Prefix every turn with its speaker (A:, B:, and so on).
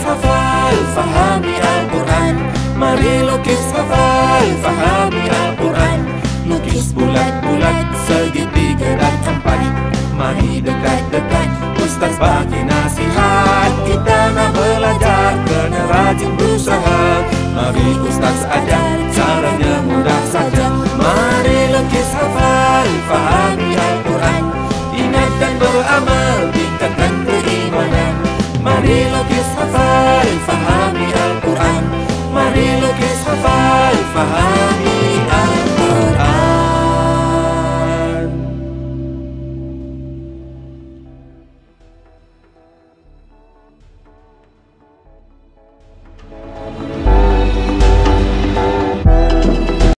A: hafal, fahami Al-Quran. Mari lukis, hafal, fahami Al-Quran. Lukis bulat-bulat, segitiga dan empat. Mari dekat-dekat, Ustaz bagi nasihat. Kita nak belajar, kena rajin berusaha. Mari Ustaz ajar